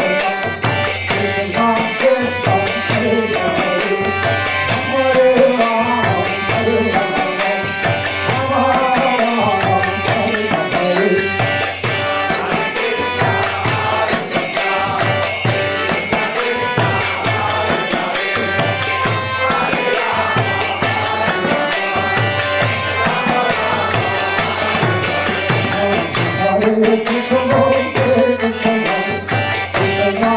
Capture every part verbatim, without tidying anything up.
Come on,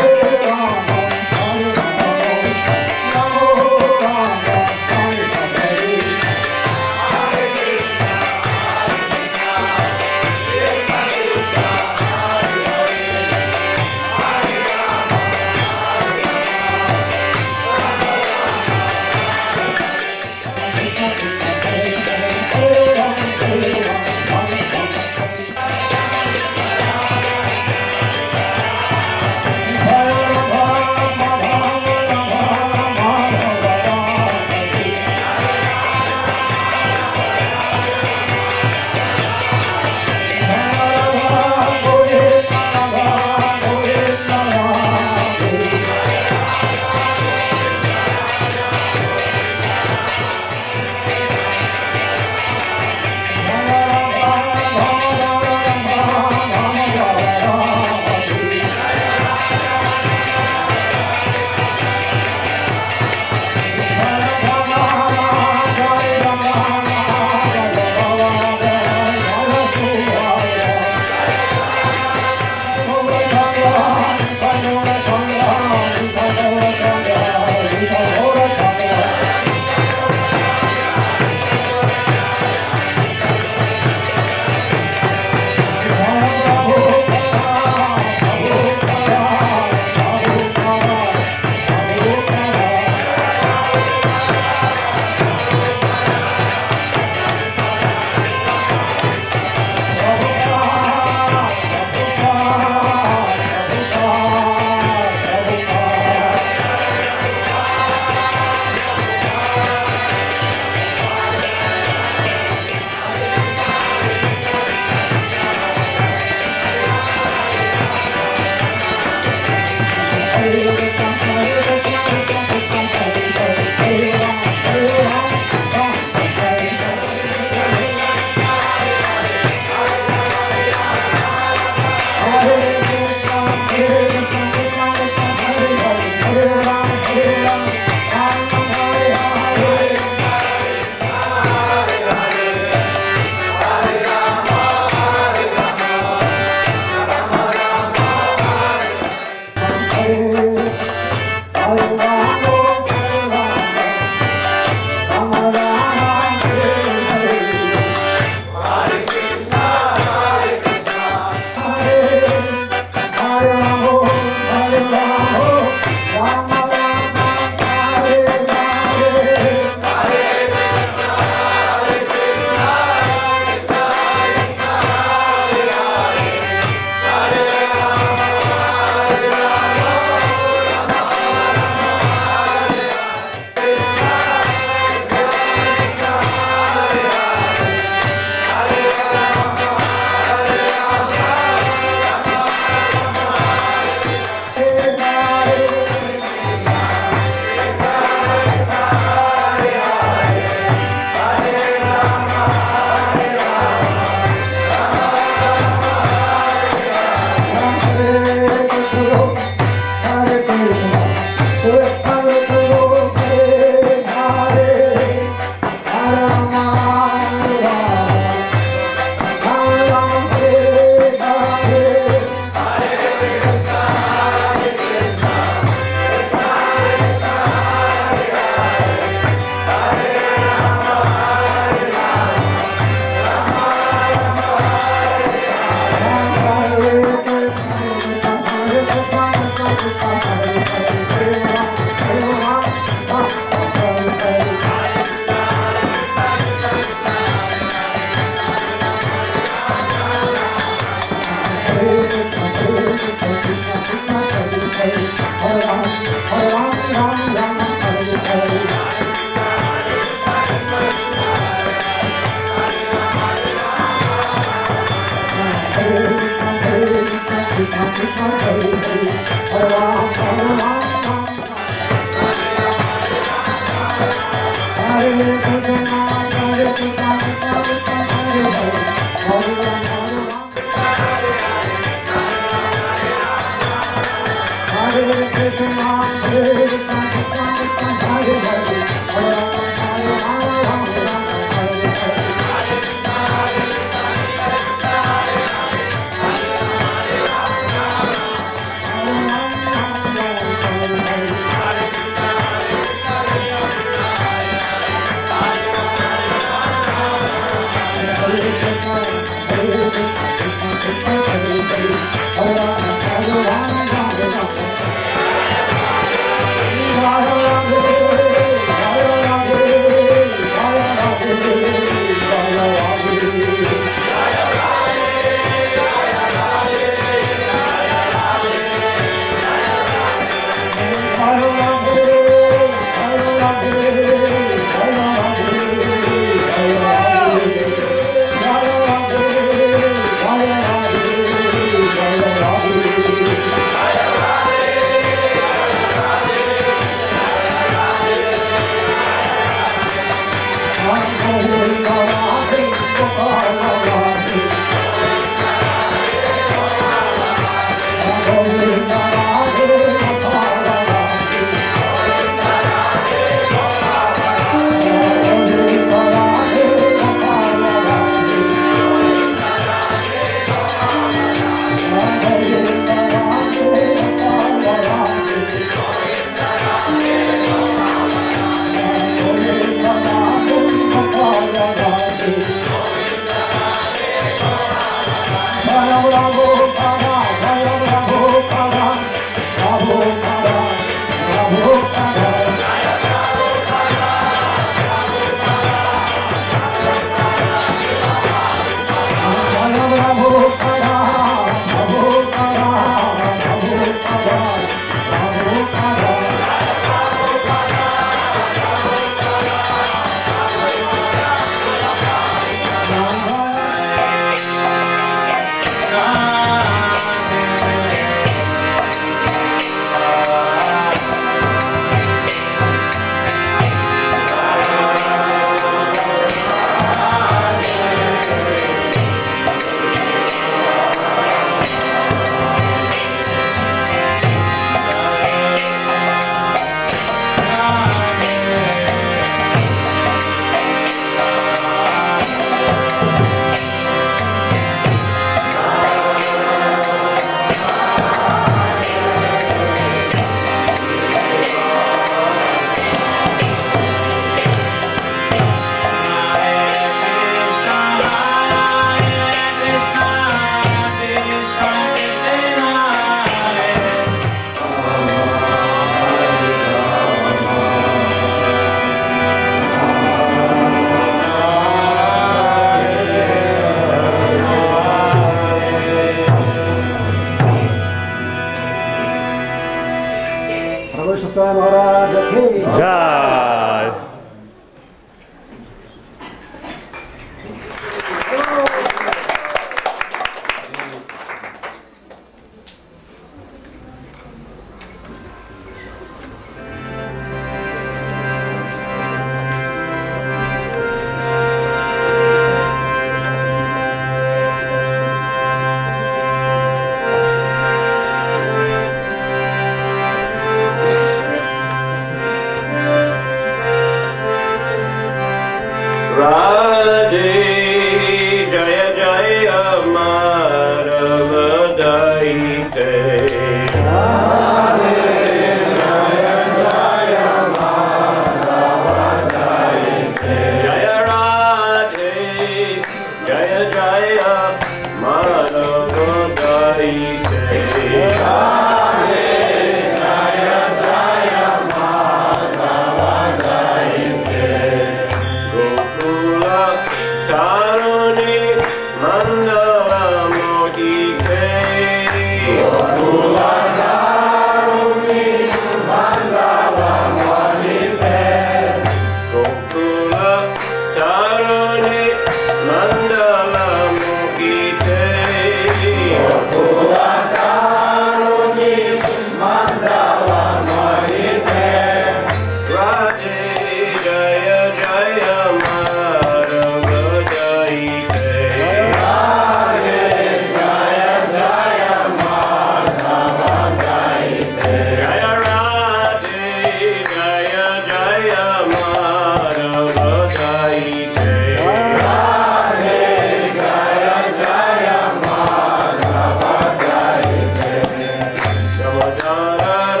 Da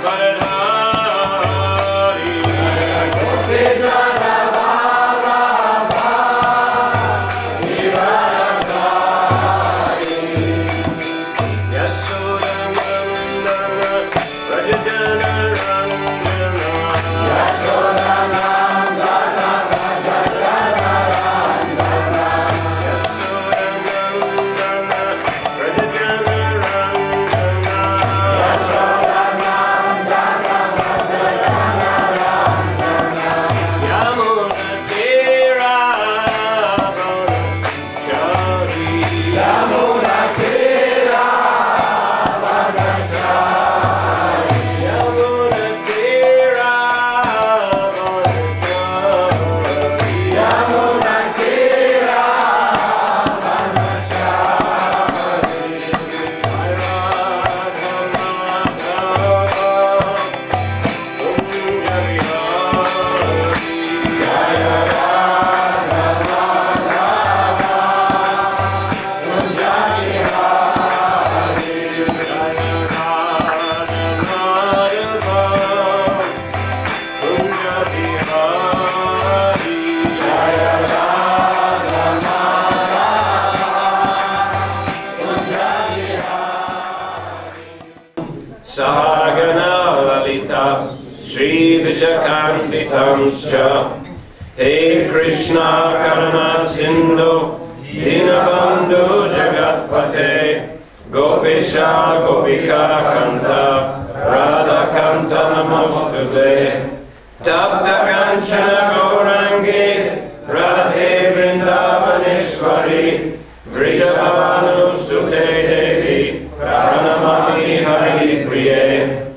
Hey Krishna Karuna Sindhu Dinabandhu Jagatpate Gopisha Gopika Kanta Radha Kanta Namostute Tapta Kanchana Gaurangi Radhe Vrindavaneshwari Vrishabhanu Sute Devi Pranamati Hari Priye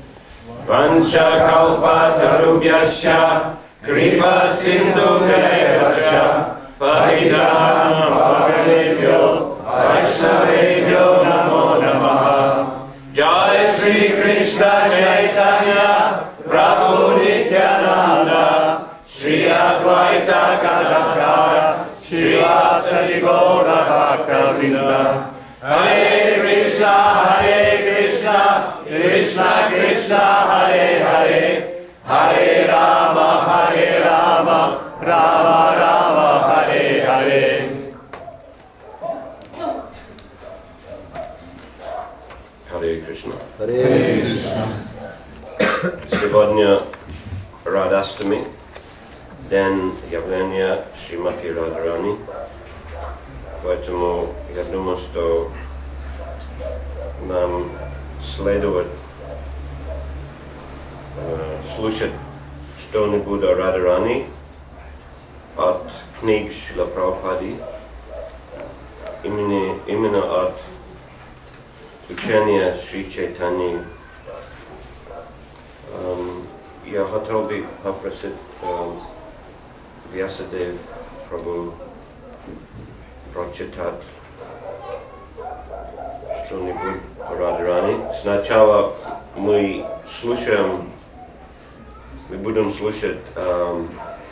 Pancha Kalpa Tarubhyasya Kripa Sindhu Vacha Patitanam Pavanebhyo Vaishnavebhyo Namo Namaha Jai Shri Krishna Chaitanya Prabhu Nityananda Shri Advaita Gadadhara Srivasadi Gaura Bhakta-vrinda Hare Krishna Hare Krishna Krishna Krishna Hare Hare Hare Rama, Hare Rama, Rama Rama, Hare Hare. Hare Krishna. Hare Krishna. Сегодня Радхастами, день явления Шримати Радхарани. Поэтому я думаю, что нам следует слушать что-нибудь о Радхарани от книг Шрила Прабхупады, именно, именно от учения Шри Чайтани. Um, я хотел бы попросить um, Вьясадев Прабху прочитать что-нибудь о Радхарани. Сначала мы слушаем Мы будем слушать эм,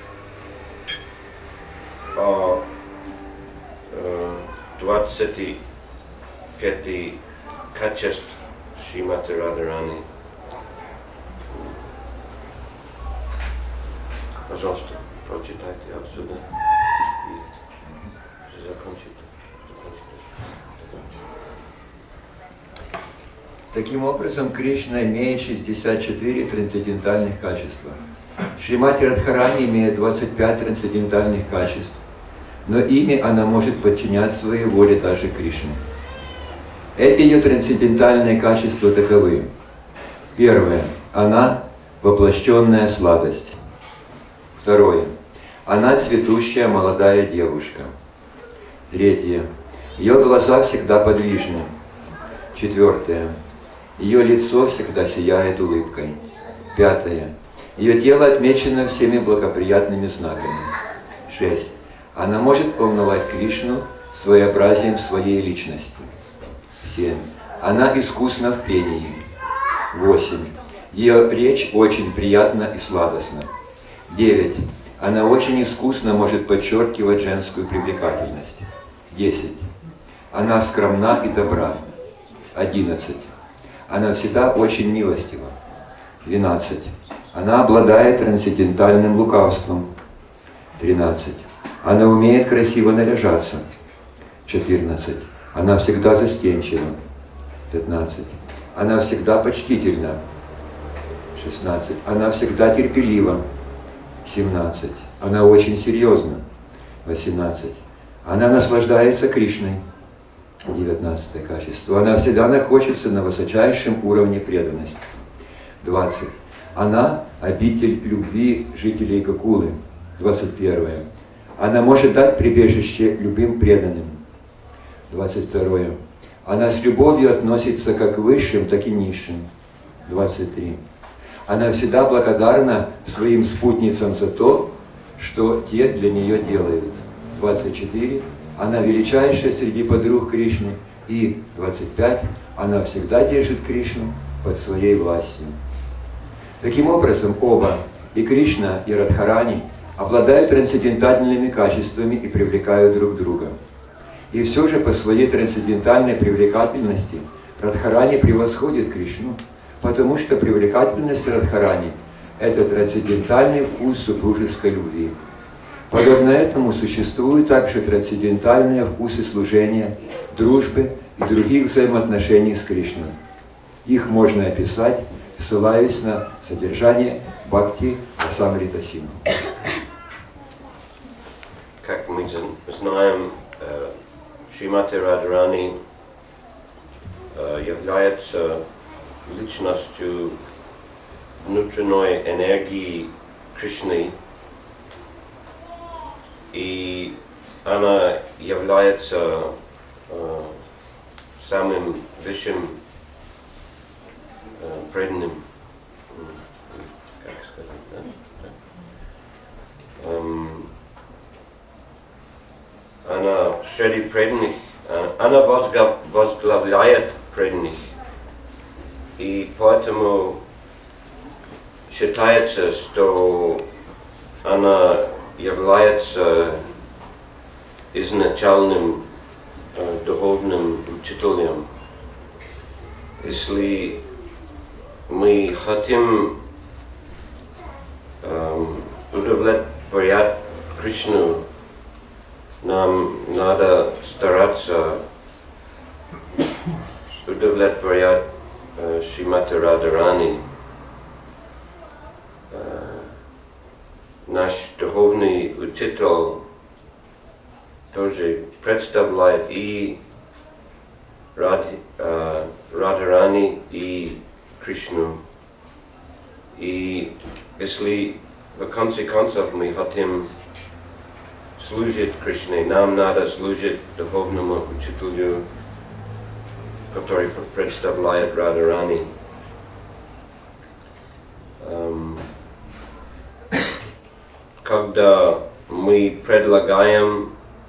о э, двадцати пяти качеств Шримати Радхарани. Пожалуйста, прочитайте отсюда и закончите. Таким образом, Кришна имеет шестьдесят четыре трансцендентальных качества. Шримати Радхарани имеет двадцать пять трансцендентальных качеств, но ими она может подчинять своей воле даже Кришне. Эти ее трансцендентальные качества таковы. Первое. Она воплощенная сладость. Второе. Она цветущая молодая девушка. Третье. Ее глаза всегда подвижны. Четвертое. Ее лицо всегда сияет улыбкой. Пятое. Ее тело отмечено всеми благоприятными знаками. Шесть. Она может волновать Кришну своеобразием своей личности. Семь. Она искусна в пении. Восемь. Ее речь очень приятна и сладостна. Девять. Она очень искусно может подчеркивать женскую привлекательность. Десять. Она скромна и добра. Одиннадцать. Она всегда очень милостива. двенадцать. Она обладает трансцендентальным лукавством. тринадцать. Она умеет красиво наряжаться. четырнадцать. Она всегда застенчива. пятнадцать. Она всегда почтительна. шестнадцать. Она всегда терпелива. семнадцать. Она очень серьезна. восемнадцать. Она наслаждается Кришной. девятнадцатое качество. Она всегда находится на высочайшем уровне преданности. двадцать. Она обитель любви жителей Гокулы. двадцать первое. Она может дать прибежище любым преданным. двадцать второе. Она с любовью относится как к высшим, так и низшим. двадцать три. Она всегда благодарна своим спутницам за то, что те для нее делают. двадцать четыре. Она величайшая среди подруг Кришны. И двадцать пять. Она всегда держит Кришну под своей властью. Таким образом, оба, и Кришна, и Радхарани, обладают трансцендентальными качествами и привлекают друг друга. И все же по своей трансцендентальной привлекательности Радхарани превосходит Кришну, потому что привлекательность Радхарани – это трансцендентальный вкус супружеской любви. Подобно этому существуют также трансцендентальные вкусы служения, дружбы и других взаимоотношений с Кришной. Их можно описать, ссылаясь на содержание Бхакти Расамрита Синдху. Как мы знаем, Шримати Радхарани является личностью внутренней энергии Кришны, и она является э, самым высшим э, преданным, как сказать, да? Эм, она среди преданных, она возглавляет преданных, и поэтому считается, что она является изначальным э, духовным учителем. Если мы хотим э, удовлетворять Кришну, нам надо стараться удовлетворять э, Шримати Радхарани. Э, наш духовный учитель тоже представляет и Радх, э, Радхарани, и Кришну. И если в конце концов мы хотим служить Кришне, нам надо служить духовному учителю, который представляет Радхарани. Um, когда мы предлагаем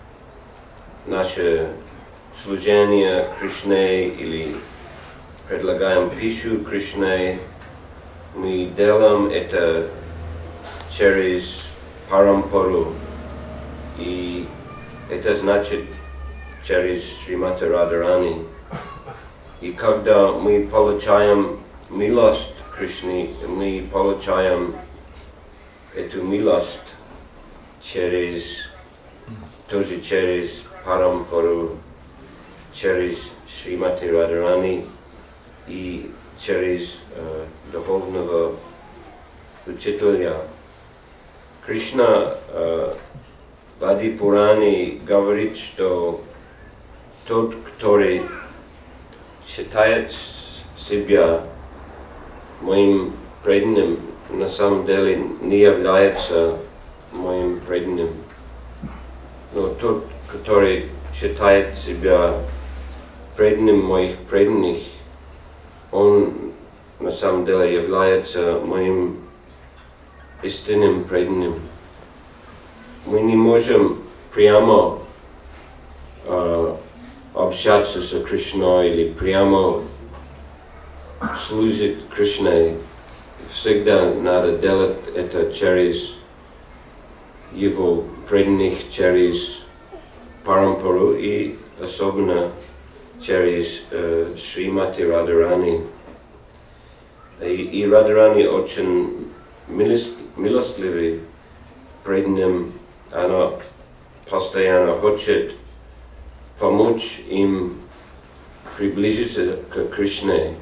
наше служение Кришне или предлагаем пищу Кришне, мы делаем это через парампару, и это значит через Шримати Радхарани. И когда мы получаем милость Кришны, мы получаем эту милость через, тоже через парампару, через Шримати Радхарани и через э, духовного учителя. Кришна э, в Ади Пуране говорит, что тот, который считает себя моим преданным, на самом деле не является моим преданным. Но тот, который считает себя преданным моих преданных, он на самом деле является моим истинным преданным. Мы не можем прямо э, общаться с Кришной или прямо служить Кришне. Всегда надо делать это через его преданных, через парампару и особенно через э, Шримати Радхарани. И, и Радхарани очень милостливый, преданным, она постоянно хочет помочь им приблизиться к Кришне.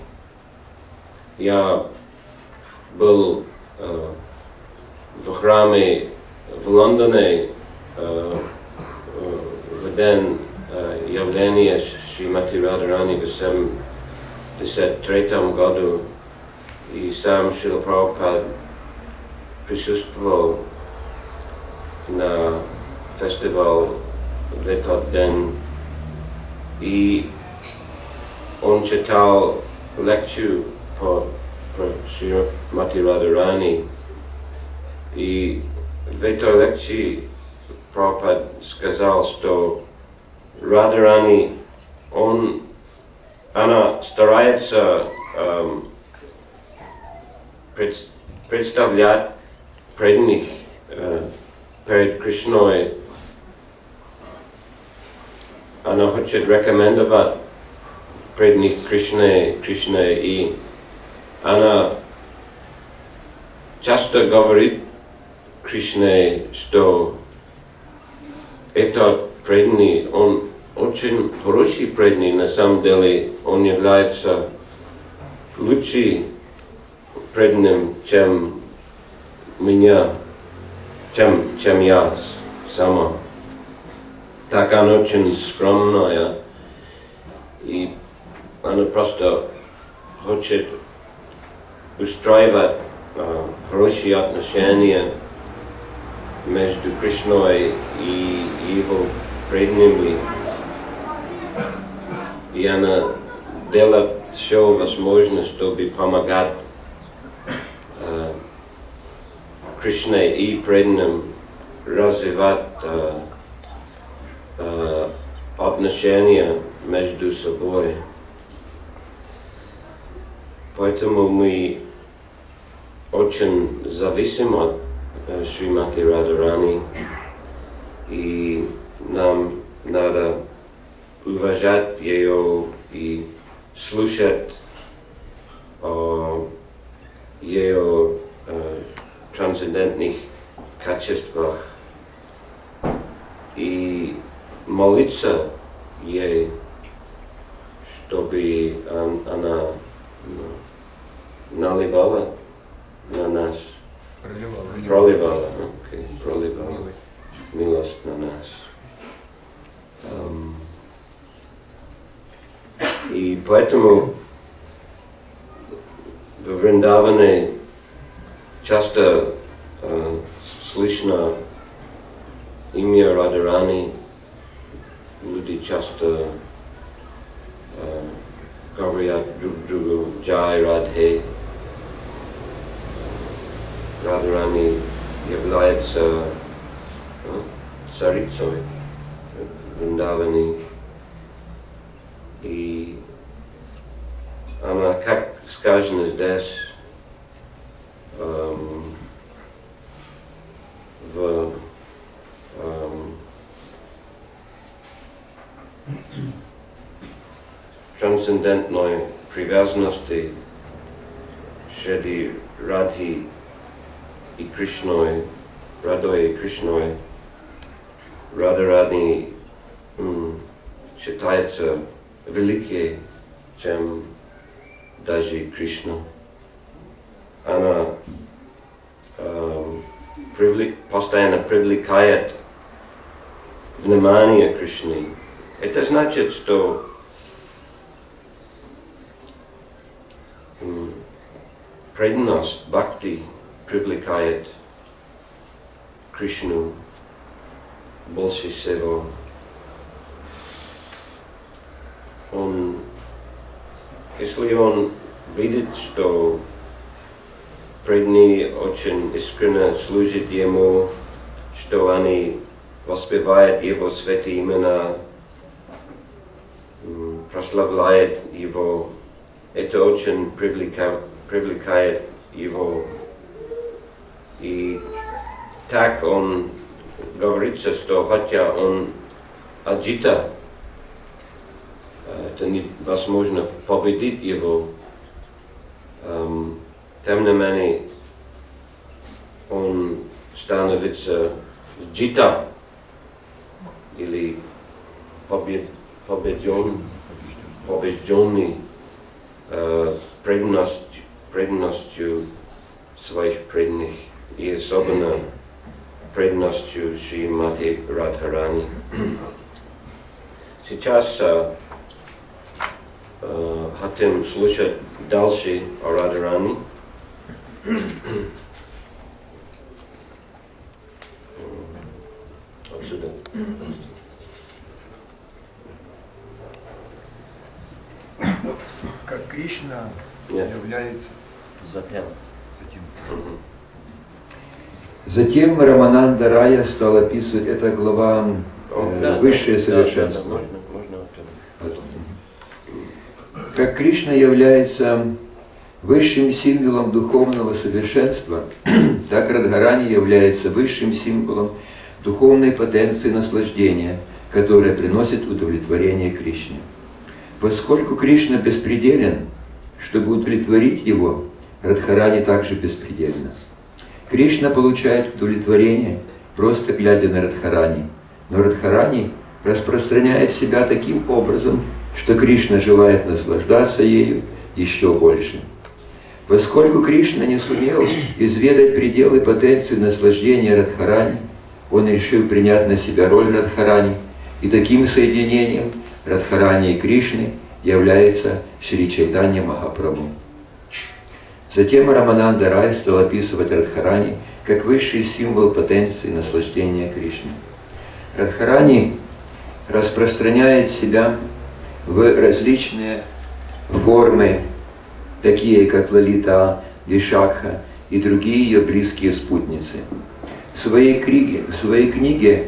Я был э, в храме в Лондоне э, в день э, явления Шримати Радхарани в семьдесят третьем году, и сам Шрила Прабхупад присутствовал на фестивале в этот день, и он читал лекцию по, по Шримати Радхарани, и в этой лекции Прабхупад сказал, что Радхарани, он, она старается эм, пред, представлять преданных э, перед Кришной. Она хочет рекомендовать преданных Кришне, Кришне, и она часто говорит Кришне, что этот преданный, он очень хороший преданный, на самом деле он является лучшим преданным, чем меня, чем, чем я сама. Так она очень скромная, и она просто хочет устраивать э, хорошие отношения между Кришной и его преданными. И она делает все возможное, чтобы помогать э, Кришне и преданным развивать э, э, отношения между собой. Поэтому мы очень зависим от э, Шримати Радхарани, и нам надо уважать ее и слушать о ее э, трансцендентных качествах и молиться ей, чтобы он, она ну, наливала на нас, проливала, проливала, okay, проливала милость. милость на нас. Um, и поэтому в Вриндаване часто э, слышно имя Радхарани, люди часто э, говорят друг другу Джай Радхе. Радхарани является э, царицей Вриндавани, и она, как сказано здесь, эм, в эм, трансцендентной привязанности Шри Радхи и Кришной, Радой и Кришной, Радхарани м, считается великой, чем даже Кришна. Она э, привлек, постоянно привлекает внимание Кришны. Это значит, что м, преданность бхакти привлекает Кришну больше всего. Он, если он видит, что преданные очень искренне служат ему, что они воспевают его святые имена, прославляют его, это очень привлекает, привлекает его. И так он говорится, что хотя он аджита, это невозможно победить его. Um, тем не менее, он становится джита, или побед, побежден, побежденный э, преданностью, преданностью своих преданных, и особенно преданностью Шримати Радхарани. Сейчас э, э, хотим слушать дальше о Радхарани. Отсюда. Как Кришна Нет. является Затем. затем. Мгм. Затем Рамананда Рая стал описывать, это глава э, Да, высшее да, совершенство. да, да, можно, можно оттуда. Как Кришна является высшим символом духовного совершенства, так Радхарани является высшим символом духовной потенции наслаждения, которая приносит удовлетворение Кришне. Поскольку Кришна беспределен, чтобы удовлетворить его, Радхарани также беспредельна. Кришна получает удовлетворение, просто глядя на Радхарани, но Радхарани распространяет себя таким образом, что Кришна желает наслаждаться ею еще больше. Поскольку Кришна не сумел изведать пределы потенции наслаждения Радхарани, он решил принять на себя роль Радхарани, и таким соединением Радхарани и Кришны является Шри Чайтанья Махапрабху. Затем Рамананда Рай стал описывать Радхарани как высший символ потенции наслаждения Кришны. Радхарани распространяет себя в различные формы, такие как Лалита, Вишакха и другие ее близкие спутницы. В своей книге, в своей книге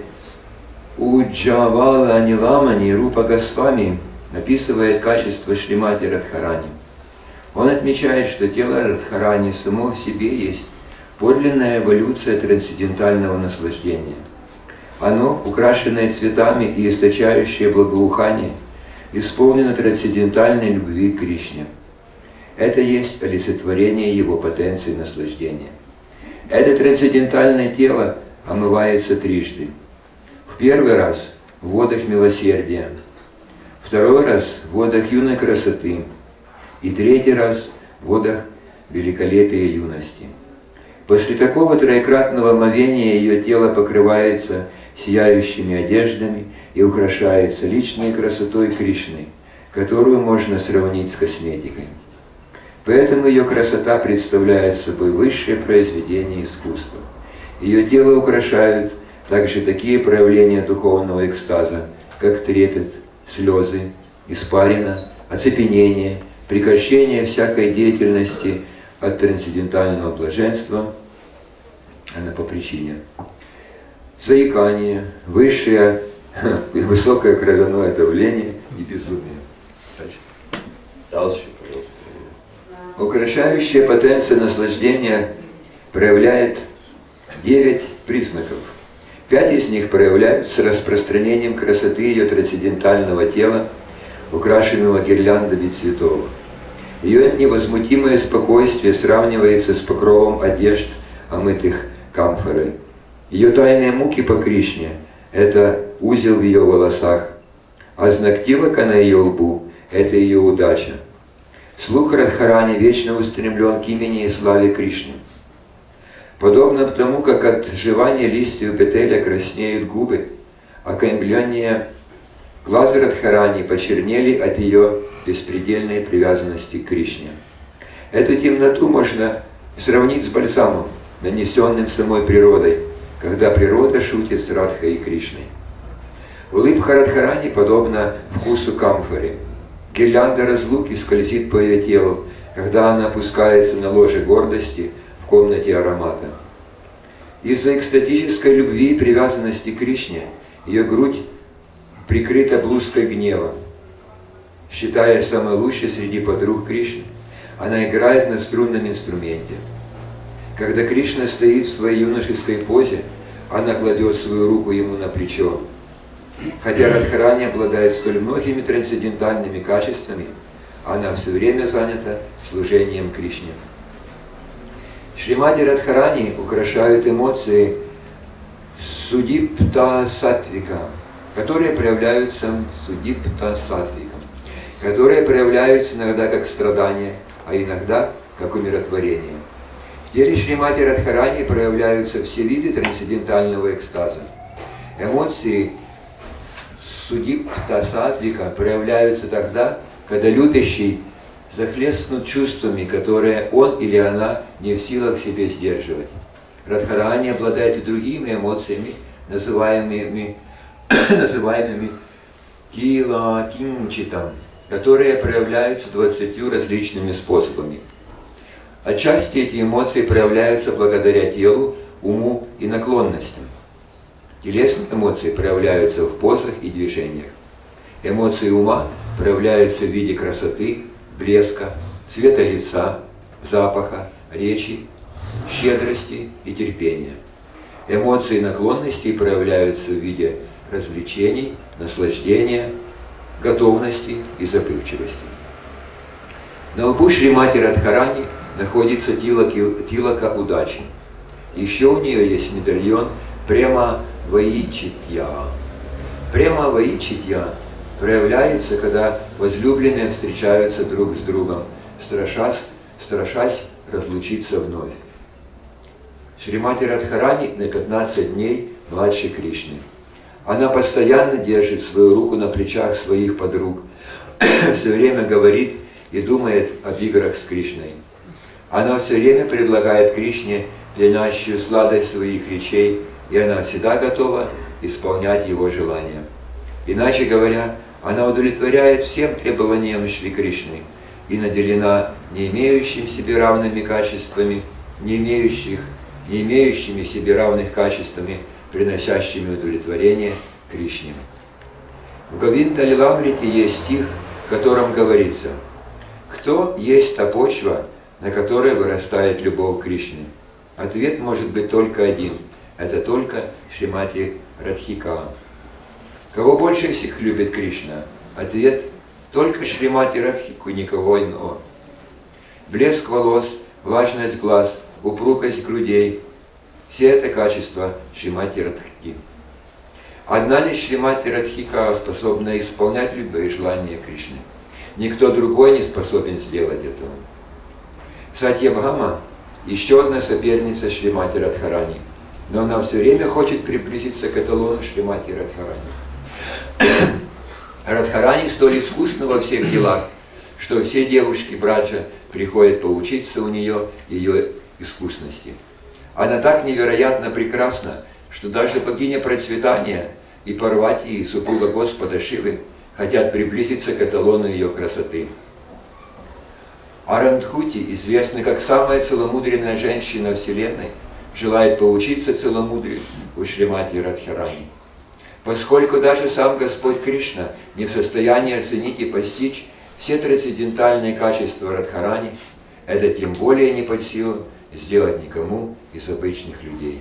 Уджавала Ниламани Рупа Госвами описывает качество Шримати Радхарани. Он отмечает, что тело Радхарани само в себе есть подлинная эволюция трансцендентального наслаждения. Оно, украшенное цветами и источающее благоухание, исполнено трансцендентальной любви к Кришне. Это есть олицетворение его потенции наслаждения. Это трансцендентальное тело омывается трижды. В первый раз в водах милосердия, второй раз в водах юной красоты и третий раз в водах великолепия юности. После такого троекратного омовения ее тело покрывается сияющими одеждами и украшается личной красотой Кришны, которую можно сравнить с косметикой. Поэтому ее красота представляет собой высшее произведение искусства. Ее тело украшают также такие проявления духовного экстаза, как трепет, слезы, испарина, оцепенение, прекращение всякой деятельности от трансцендентального блаженства, она по причине заикание, высшее и высокое кровяное давление и безумие. Дальше. Дальше. Украшающая потенция наслаждения проявляет девять признаков. Пять из них проявляются распространением красоты ее трансцендентального тела, украшенного гирляндами цветов. Ее невозмутимое спокойствие сравнивается с покровом одежд, омытых камфорой. Ее тайные муки по Кришне – это узел в ее волосах, а знак тилака на ее лбу – это ее удача. Слух Радхарани вечно устремлен к имени и славе Кришны. Подобно тому, как от жевания листьев бетеля краснеют губы, окаймленные глаза Радхарани почернели от ее беспредельной привязанности к Кришне. Эту темноту можно сравнить с бальзамом, нанесенным самой природой, когда природа шутит с Радхой и Кришной. Улыбка Радхарани подобна вкусу камфоры. Гирлянда разлуки скользит по ее телу, когда она опускается на ложе гордости в комнате аромата. Из-за экстатической любви и привязанности к Кришне ее грудь прикрыта блузкой гнева. Считая самой лучшей среди подруг Кришны, она играет на струнном инструменте. Когда Кришна стоит в своей юношеской позе, она кладет свою руку ему на плечо. Хотя Радхарани обладает столь многими трансцендентальными качествами, она все время занята служением Кришне. Шримати Радхарани украшают эмоции судипта сатвика, которые проявляются судипта сатвиком, которые проявляются иногда как страдания, а иногда как умиротворение. В теле Шримати Радхарани проявляются все виды трансцендентального экстаза. Эмоции судипта сатвика проявляются тогда, когда любящий захлестнут чувствами, которые он или она не в силах себе сдерживать. Радхарани обладает и другими эмоциями, называемыми, называемыми кила кинчитам, которые проявляются двадцатью различными способами. Отчасти эти эмоции проявляются благодаря телу, уму и наклонностям. Телесные эмоции проявляются в позах и движениях. Эмоции ума проявляются в виде красоты, блеска, цвета лица, запаха, речи, щедрости и терпения. Эмоции наклонностей проявляются в виде развлечений, наслаждения, готовности и забывчивости. На лбу Шримати Радхарани находится тилака удачи. Еще у нее есть медальон Према Ваичитья. Према Ваичитья проявляется, когда возлюбленные встречаются друг с другом, страшась, страшась разлучиться вновь. Шримати Радхарани на пятнадцать дней младше Кришны. Она постоянно держит свою руку на плечах своих подруг, все время говорит и думает об играх с Кришной. Она все время предлагает Кришне пьянящую сладость своих речей, и она всегда готова исполнять его желания. Иначе говоря, она удовлетворяет всем требованиям Шри Кришны и наделена не имеющими себе равными качествами, не, имеющих, не имеющими себе равных качествами, приносящими удовлетворение Кришне. В Говинда Лиламрите есть стих, в котором говорится: «Кто есть та почва, на которой вырастает любовь к Кришне?» Ответ может быть только один. Это только Шримати Радхика. Кого больше всех любит Кришна? Ответ – только Шримати Радхику, никого иного. Блеск волос, влажность глаз, упругость грудей – все это качества Шримати Радхики. Одна лишь Шримати Радхика способна исполнять любые желания Кришны. Никто другой не способен сделать этого. Сатьябхама – еще одна соперница Шримати Радхарани, но она все время хочет приблизиться к эталону Шримати Радхарани. Радхарани столь искусна во всех делах, что все девушки Браджа приходят поучиться у нее ее искусности. Она так невероятно прекрасна, что даже богиня процветания и Парвати, и супруга Господа Шивы, хотят приблизиться к эталону ее красоты. Арандхути, известная как самая целомудренная женщина Вселенной, желает поучиться целомудрию у Шримати Радхарани. Поскольку даже сам Господь Кришна не в состоянии оценить и постичь все трансцендентальные качества Радхарани, это тем более не под силу сделать никому из обычных людей.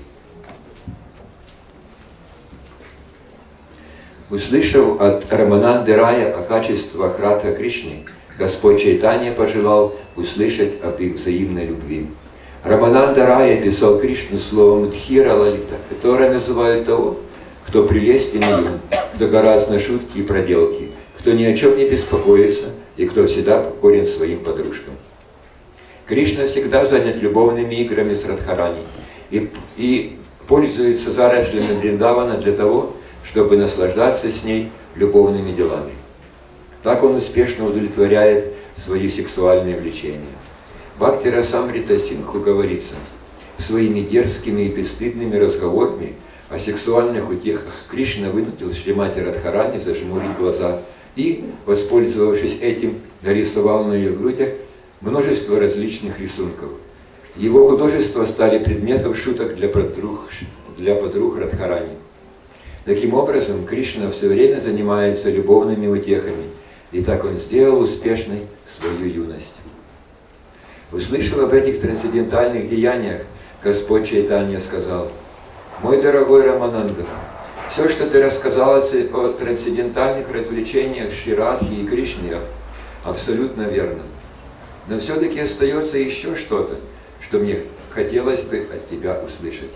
Услышав от Рамананды Рая о качествах Радха Кришны, Господь Чайтанья пожелал услышать об их взаимной любви. Рамананда Рая описал Кришну словом Дхира Лалита, которое называют того, кто прелестен и юн, кто гораздо на шутки и проделки, кто ни о чем не беспокоится и кто всегда покорен своим подружкам. Кришна всегда занят любовными играми с Радхарани и, и пользуется зарослями Вриндавана для того, чтобы наслаждаться с ней любовными делами. Так он успешно удовлетворяет свои сексуальные влечения. Бхакти Расамрита Синху говорится: своими дерзкими и бесстыдными разговорами о сексуальных утехах Кришна вынудил Шримати Радхарани зажмурить глаза и, воспользовавшись этим, нарисовал на ее грудях множество различных рисунков. Его художества стали предметом шуток для подруг, для подруг Радхарани. Таким образом, Кришна все время занимается любовными утехами, и так он сделал успешной свою юность. Услышав об этих трансцендентальных деяниях, Господь Чайтанья сказал: «Мой дорогой Рамананда, все, что ты рассказал о трансцендентальных развлечениях Шри Радхи и Кришны, абсолютно верно. Но все-таки остается еще что-то, что мне хотелось бы от тебя услышать.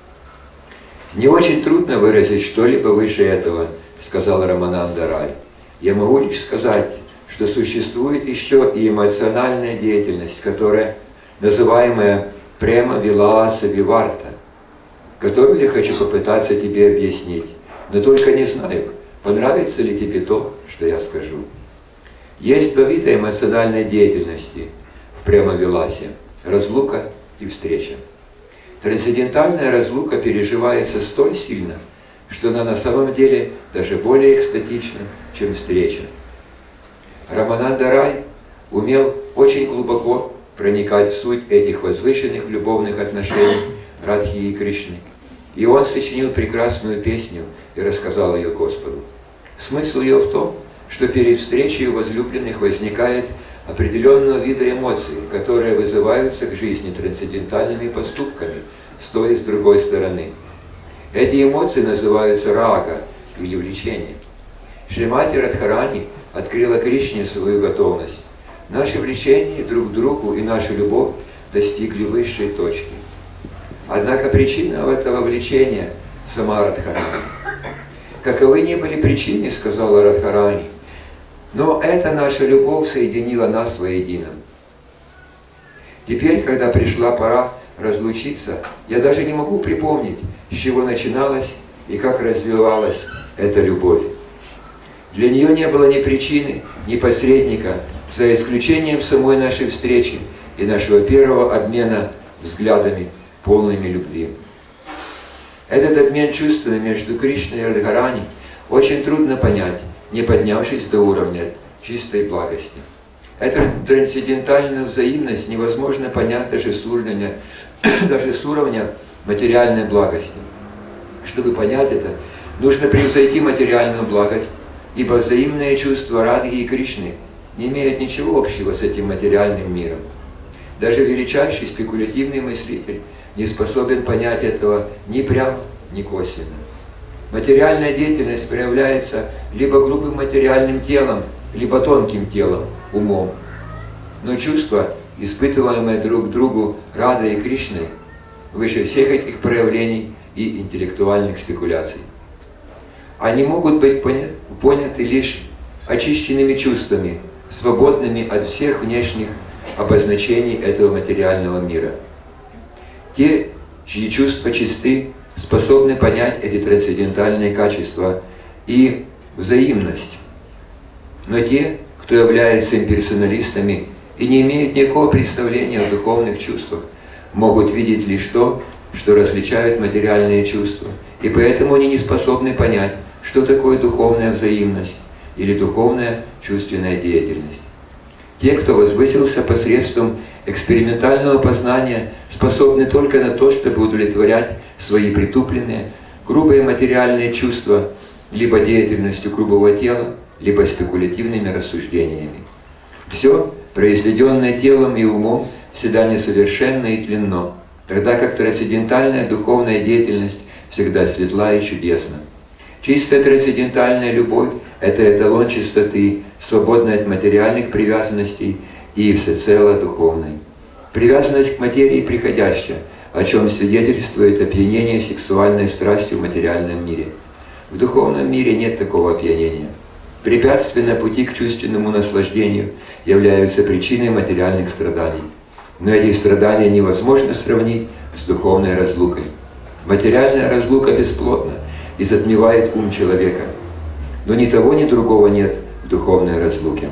Не очень трудно выразить что-либо выше этого, сказал Рамананда Рай. Я могу лишь сказать, что существует еще и эмоциональная деятельность, которая называемая према виласа виварта, которую я хочу попытаться тебе объяснить, но только не знаю, понравится ли тебе то, что я скажу. Есть два вида эмоциональной деятельности в према-виласе – разлука и встреча. Трансцендентальная разлука переживается столь сильно, что она на самом деле даже более экстатична, чем встреча. Рамананда Рай умел очень глубоко проникать в суть этих возвышенных любовных отношений Радхи и Кришны. И он сочинил прекрасную песню и рассказал ее Господу. Смысл ее в том, что перед встречей у возлюбленных возникает определенного вида эмоций, которые вызываются к жизни трансцендентальными поступками с той и с другой стороны. Эти эмоции называются рага или влечение. Шримати Радхарани открыла Кришне свою готовность. Наше влечение друг к другу и наша любовь достигли высшей точки. Однако причина этого влечения – сама Радхарани. Каковы ни были причины, сказала Радхарани, но эта наша любовь соединила нас воедино. Теперь, когда пришла пора разлучиться, я даже не могу припомнить, с чего начиналась и как развивалась эта любовь. Для нее не было ни причины, ни посредника, за исключением самой нашей встречи и нашего первого обмена взглядами, полными любви. Этот обмен чувствами между Кришной и Радхарани очень трудно понять, не поднявшись до уровня чистой благости. Эту трансцендентальную взаимность невозможно понять даже с уровня, даже с уровня материальной благости. Чтобы понять это, нужно превзойти материальную благость, ибо взаимные чувства Радхи и Кришны не имеют ничего общего с этим материальным миром. Даже величайший спекулятивный мыслитель не способен понять этого ни прямо, ни косвенно. Материальная деятельность проявляется либо грубым материальным телом, либо тонким телом, умом. Но чувства, испытываемые друг к другу Радой и Кришной, выше всех этих проявлений и интеллектуальных спекуляций. Они могут быть поняты лишь очищенными чувствами, свободными от всех внешних обозначений этого материального мира. Те, чьи чувства чисты, способны понять эти трансцендентальные качества и взаимность. Но те, кто является имперсоналистами и не имеют никакого представления о духовных чувствах, могут видеть лишь то, что различают материальные чувства, и поэтому они не способны понять, что такое духовная взаимность или духовная чувственная деятельность. Те, кто возвысился посредством экспериментального познания, способны только на то, чтобы удовлетворять свои притупленные, грубые материальные чувства либо деятельностью грубого тела, либо спекулятивными рассуждениями. Все, произведенное телом и умом, всегда несовершенно и тленно, тогда как трансцендентальная духовная деятельность всегда светла и чудесна. Чистая трансцендентальная любовь – это эталон чистоты, свободной от материальных привязанностей и всецело духовной. Привязанность к материи приходящая, о чем свидетельствует опьянение сексуальной страстью в материальном мире. В духовном мире нет такого опьянения. Препятствия на пути к чувственному наслаждению являются причиной материальных страданий. Но эти страдания невозможно сравнить с духовной разлукой. Материальная разлука бесплотна и затмевает ум человека. Но ни того, ни другого нет в духовной разлуке.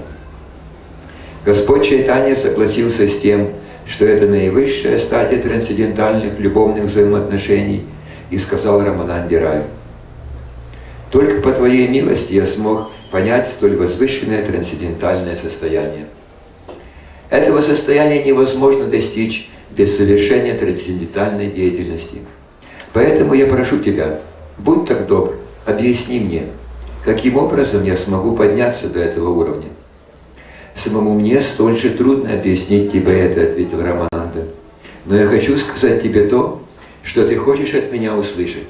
Господь Чайтанья согласился с тем, что это наивысшая стадия трансцендентальных любовных взаимоотношений, и сказал Рамананде Раю: «Только по Твоей милости я смог понять столь возвышенное трансцендентальное состояние. Этого состояния невозможно достичь без совершения трансцендентальной деятельности. Поэтому я прошу Тебя, будь так добр, объясни мне, каким образом я смогу подняться до этого уровня». «Самому мне столь же трудно объяснить тебе это», — ответил Рамананда. «Но я хочу сказать тебе то, что ты хочешь от меня услышать.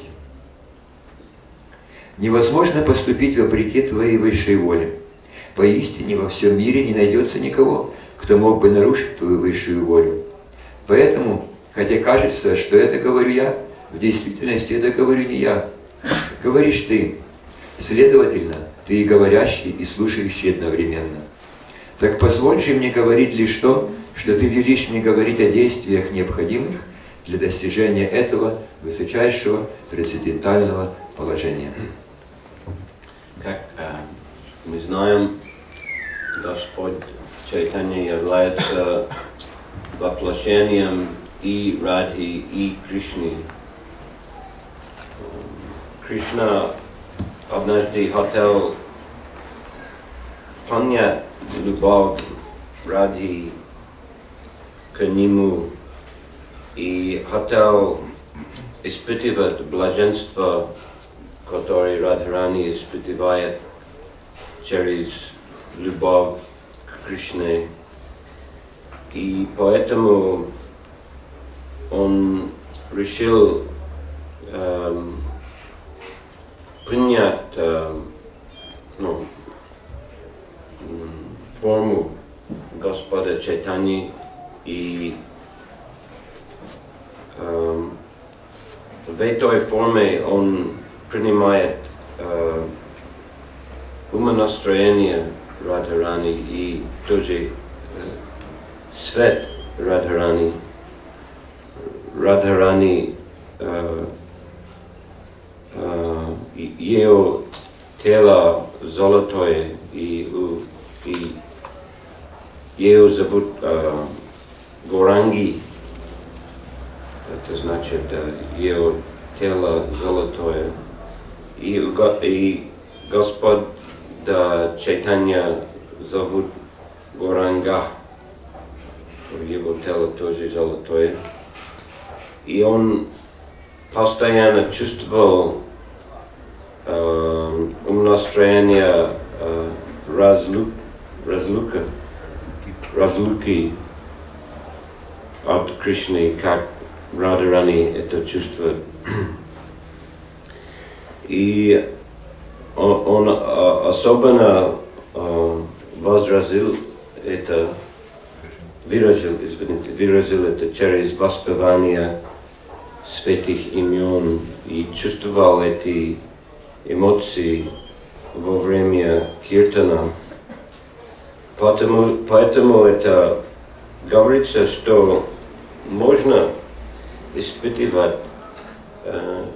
Невозможно поступить вопреки твоей высшей воле. Поистине во всем мире не найдется никого, кто мог бы нарушить твою высшую волю. Поэтому Хотя кажется, что это говорю я, в действительности это говорю не я. Говоришь ты. Следовательно, ты и говорящий, и слушающий одновременно. Так позволь же мне говорить лишь то, что ты велишь мне говорить о действиях, необходимых для достижения этого высочайшего трансцендентального положения. Как э, мы знаем, Господь Чайтанья является воплощением и Радхи, и Кришны. Кришна однажды хотел понять любовь Радхи к нему и хотел испытывать блаженство, которое Радхарани испытывает через любовь к Кришне. И поэтому он решил эм, принять эм, ну, форму Господа Чайтаньи, и эм, в этой форме он принимает э, умонастроение Радхарани и тоже э, свет Радхарани. Радхарани, э, э, ее тело золотое, и, и ее зовут э, Горанги. Это значит, э, ее тело золотое. И, и Господь да, Чайтанья зовут Горанга. Его тело тоже золотое. И он постоянно чувствовал э, умонастроение э, разлук, разлука, разлуки от Кришны, как Радхарани это чувствует. И он, он особенно э, возразил это, выразил, извините, выразил это через воспевание святых имен и чувствовал эти эмоции во время киртана. Поэтому, поэтому это говорится, что можно испытывать э,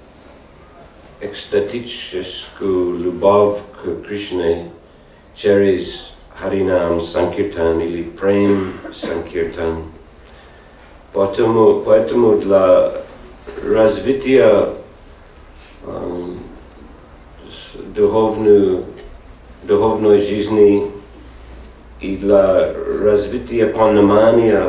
экстатическую любовь к Кришне через Харинам Санкиртан или Прем Санкиртан. Поэтому, поэтому для развития э, духовной, духовной жизни и для развития понимания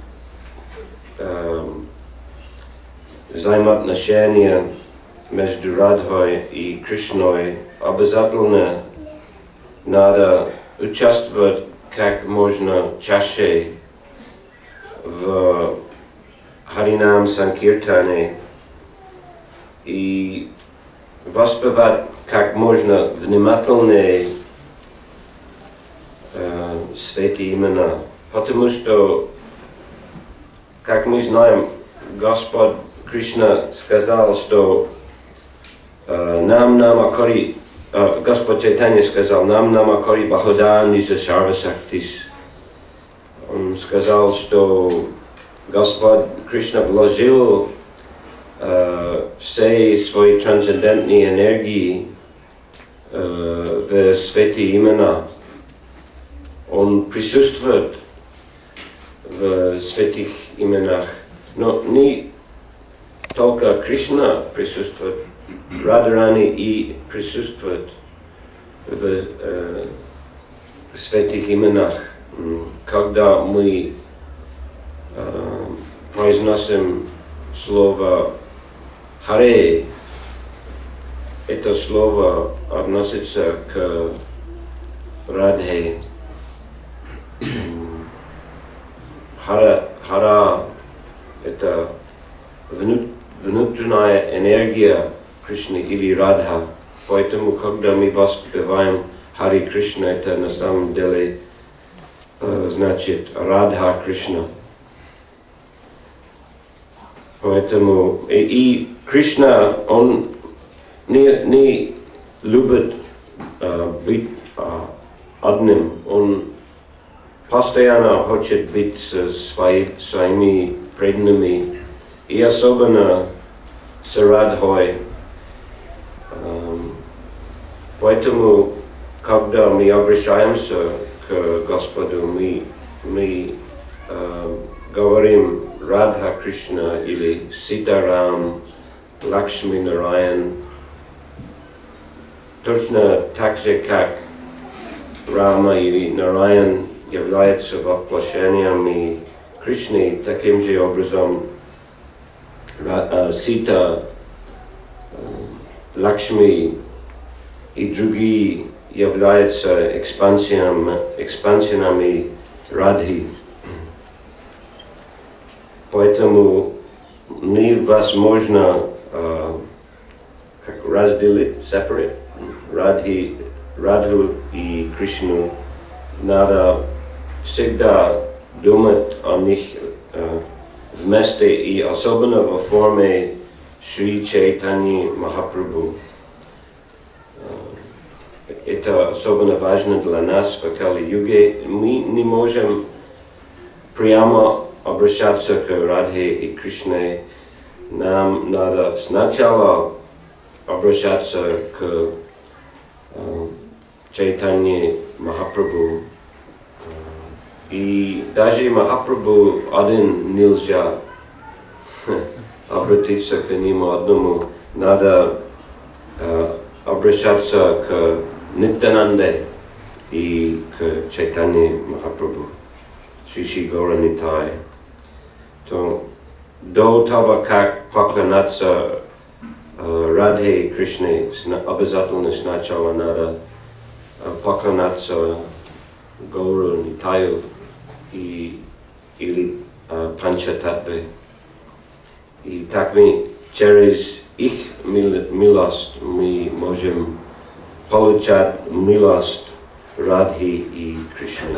э, взаимоотношения между Радхой и Кришной обязательно надо участвовать как можно чаще в Харинам Санкиртане и воспевать как можно внимательнее э, святые имена. Потому что, как мы знаем, Господь Кришна сказал, что э, нам намакари, э, Господь Чайтанья сказал, нам намакари бахуда ниджа сарвасактис. Он сказал, что Господь Кришна вложил э, все свои трансцендентные энергии э, в святые имена. Он присутствует в святых именах, но не только Кришна присутствует, Радхарани и присутствует в э, святых именах. Когда мы э, произносим слово Харе, это слово относится к Радхе. Хара, хара – это внут, внутренняя энергия Кришны или Радха. Поэтому, когда мы воспеваем Хари Кришна, это на самом деле э, значит Радха Кришна. Поэтому и, и Кришна, он не, не любит uh, быть uh, одним, он постоянно хочет быть со свои, своими преданными, и особенно с Радхой. Um, поэтому, когда мы обращаемся к Господу, мы, мы uh, говорим Радха Кришна или Ситарам, Лакшми Нараян, точно так же, как Рама или Нараян являются воплощениями Кришны, таким же образом Сита, Лакшми и другие являются экспансиями, экспансиями Радхи. Поэтому невозможно uh, как разделить, separate, Радхи, Радху и Кришну. Надо всегда думать о них uh, вместе и особенно во форме Шри Чайтаньи Махапрабху. Uh, это особенно важно для нас в Кали-юге. Мы не можем прямо обращаться к Радхе и Кришне. Нам надо сначала обращаться к uh, Чайтанье Махапрабху. Uh, и даже Махапрабху один нельзя обратиться к нему одному. Надо uh, обращаться к Нитянанде и к Чайтанье Махапрабху. Шри Гора Нитай. То до того, как поклоняться uh, Радхе и Кришне, обязательно сначала надо uh, поклоняться Гора Нитаю и, или uh, Панчататтве. И так мы через их милость мы можем получать милость Радхи и Кришны.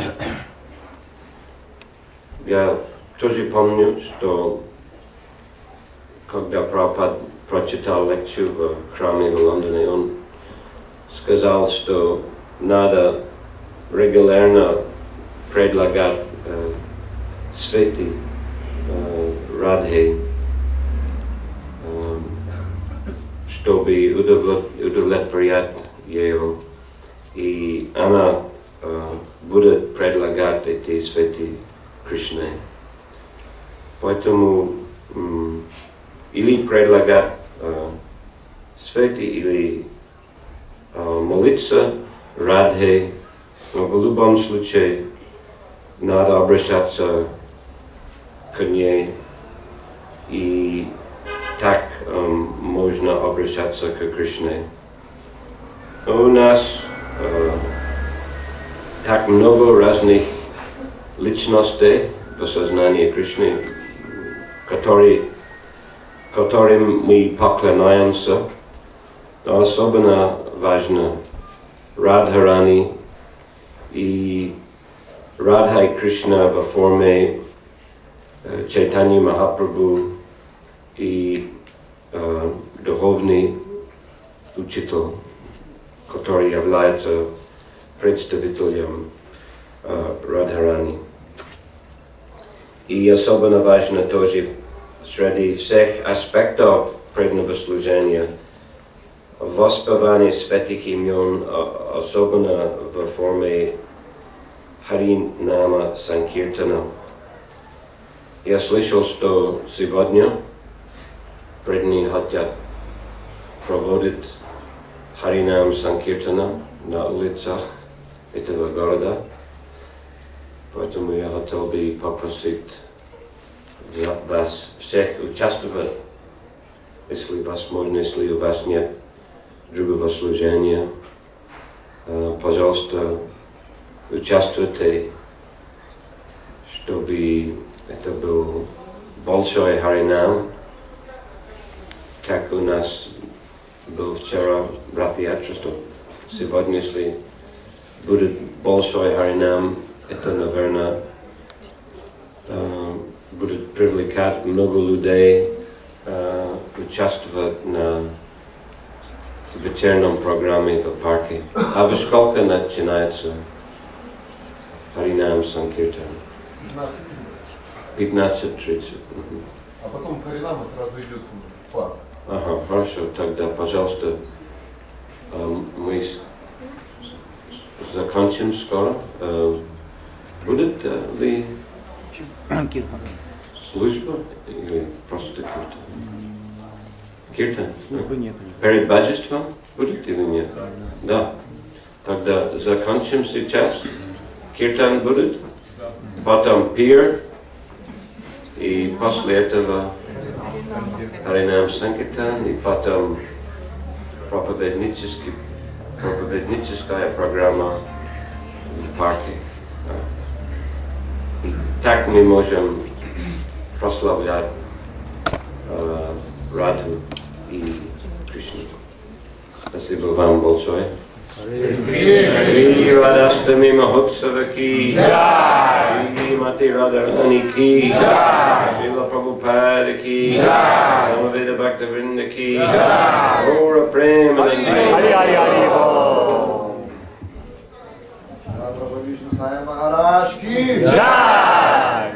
Я тоже помню, что когда Прабхупад прочитал лекцию в храме в Лондоне, он сказал, что надо регулярно предлагать э, цветы э, Радхе, э, чтобы удовлетворять ее, и она э, будет предлагать эти цветы Кришне. Поэтому м, или предлагать э, цветы, или э, молиться Радхе, но в любом случае надо обращаться к ней, и так э, можно обращаться к Кришне. У нас э, так много разных личностей в сознании Кришны, которые, которым мы поклоняемся. Но особенно важно Радхарани и Радха и Кришна во форме э, Чайтаньи Махапрабху и э, духовный учитель, который является представителем э, Радхарани. И особенно важно тоже среди всех аспектов преданного служения воспевание святых имен, особенно в форме Харинама Санкиртана. Я слышал, что сегодня преданные хотят проводить Харинам Санкиртана на улицах этого города. Поэтому я хотел бы попросить вас всех участвовать, если возможно, если у вас нет другого служения. Пожалуйста, участвуйте, чтобы это был большой Харинам, как у нас был вчера Ратха-ятра, что сегодня, если будет большой Харинам, это, наверное, uh, будет привлекать много людей, участвовать на вечерном программе в парке. А во сколько начинается Харинам Санкиртан? пятнадцать тридцать. А потом Харинама сразу идет в парк. Ага, хорошо, тогда, пожалуйста, мы закончим скоро. Будет ли служба или просто киртан? Киртан? Службы нет. Перед божеством будет или нет? Да. Тогда закончим сейчас. Киртан будет, потом пир, и после этого Харинам Санкиртан, и потом проповеднический, проповедническая программа в парке. И так мы можем прославлять э, Раду и Кришну. Спасибо вам большое. Шри Радастами Махотсава ки Джай, Шри Мати Радharani ки Джай, Шрила Прабhupada ки Джай, Samaveda Bhaktivinoda ки Джай, Gaura Premanande. Хари Хари Хари Бол. Прабху Вишну Сай Махарадж ки Джай.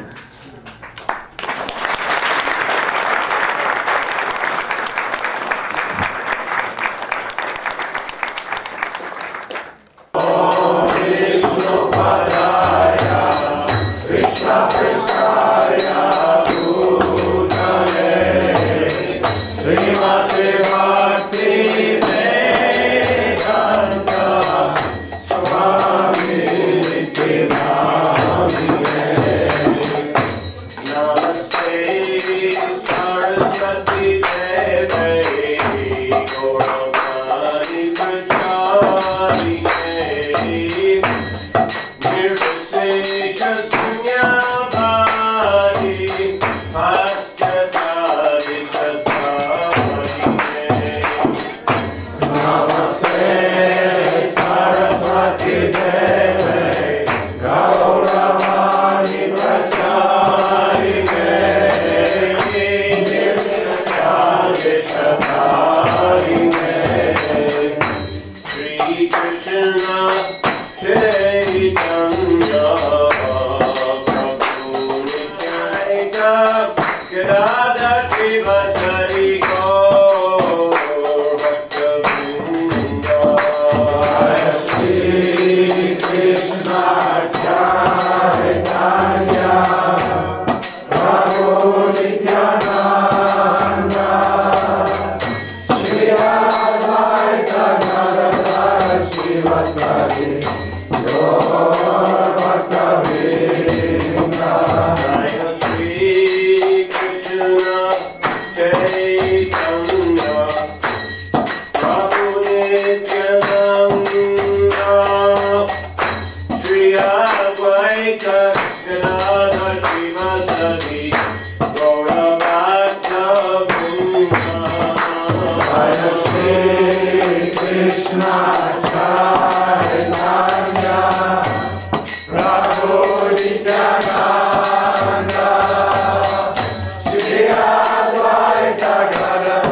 Shri Advaita Gadadhara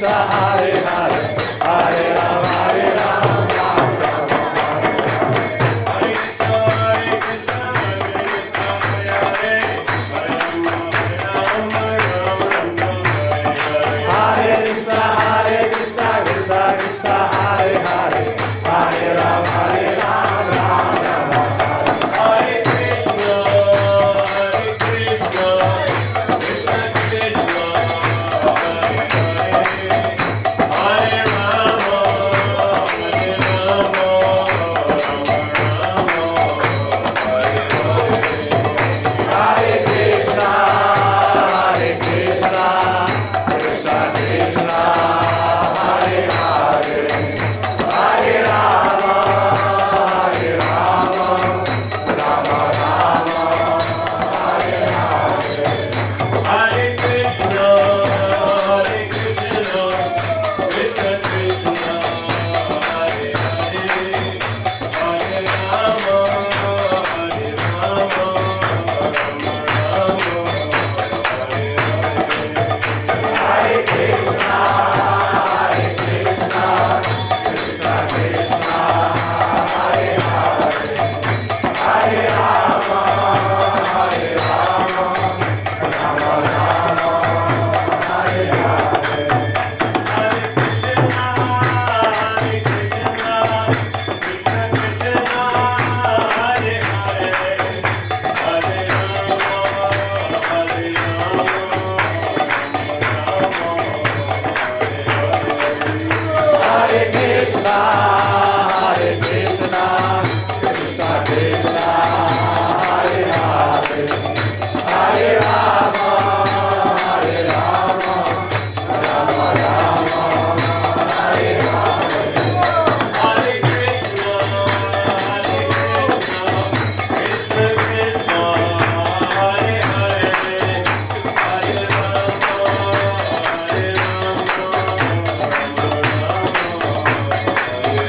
Hare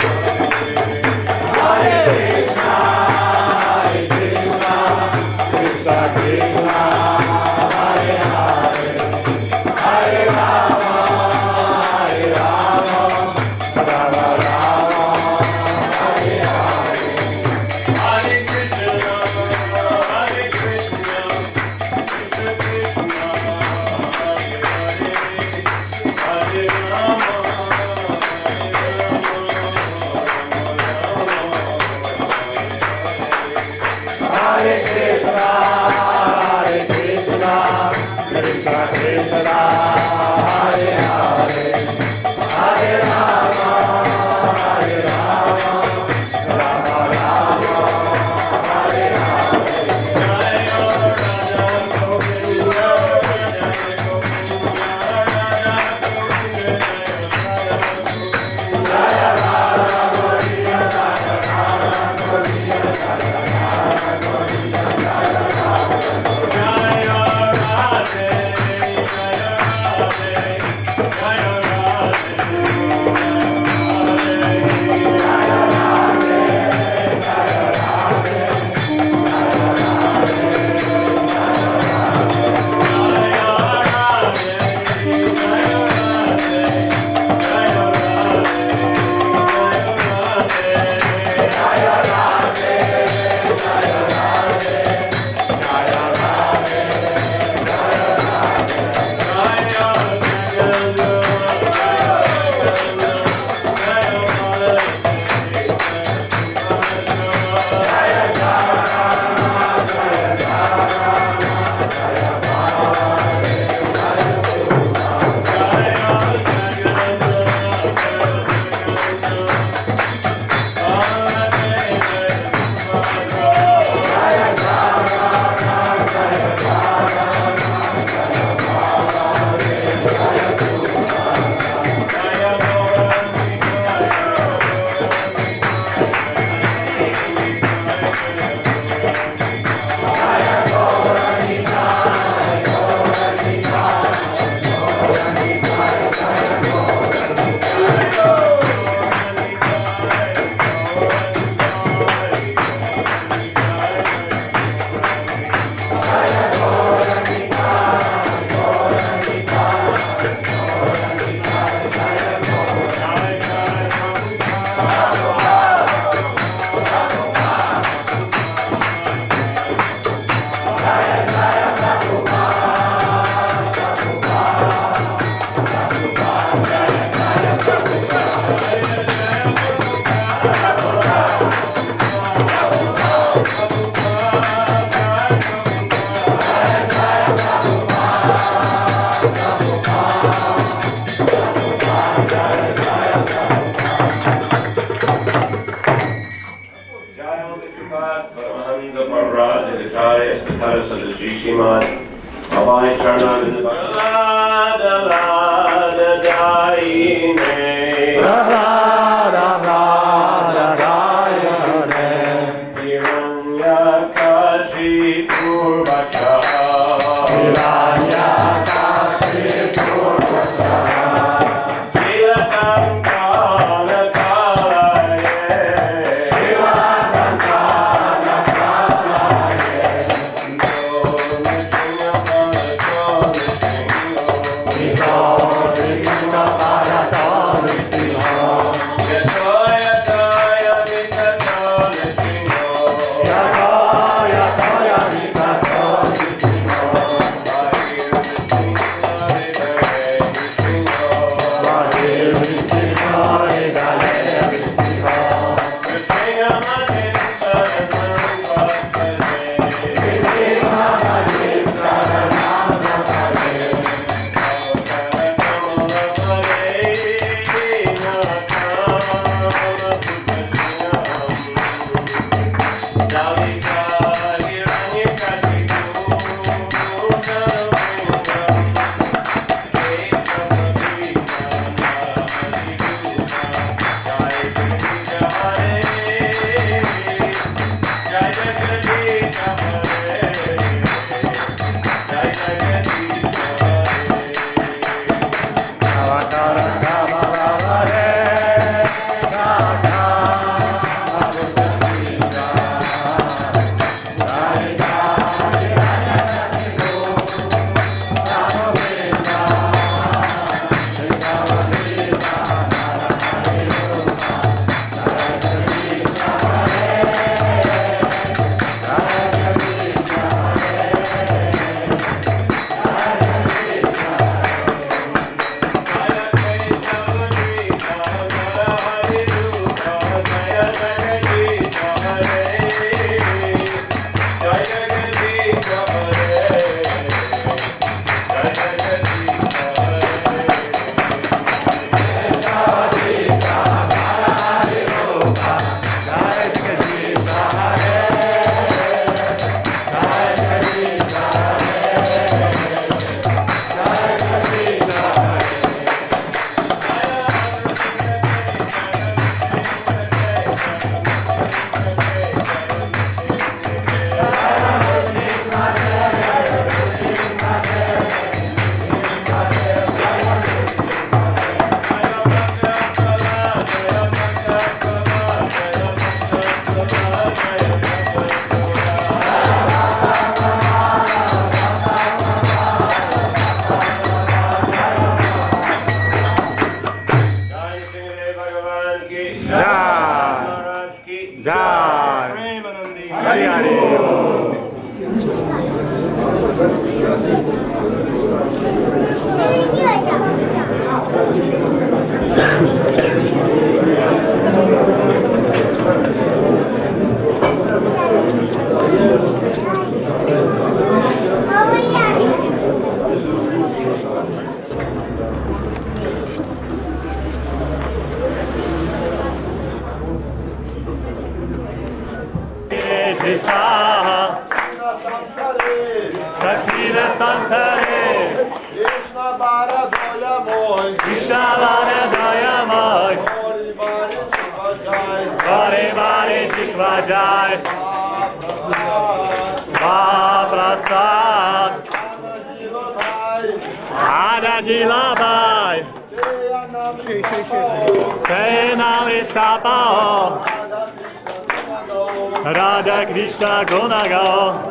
Radha Krishna Gunagao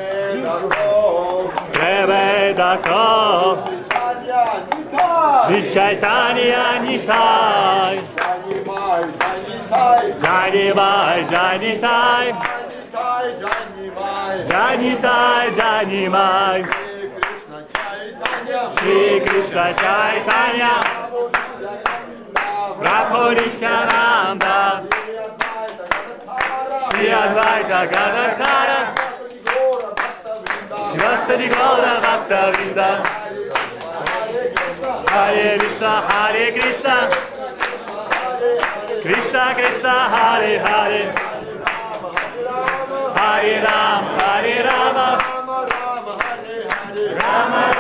Prevedako Shri Chaitanya Nitai Janimai Janitai Janitai Janimai Shri Krishna Chaitanya Prabhu Nityananda Shri Advaita Gadadhara Shivasadi Gaura Bhakta Vrinda Hare Krishna Hare Krishna Krishna Krishna Hare Hare Hare Ram Hare Rama Rama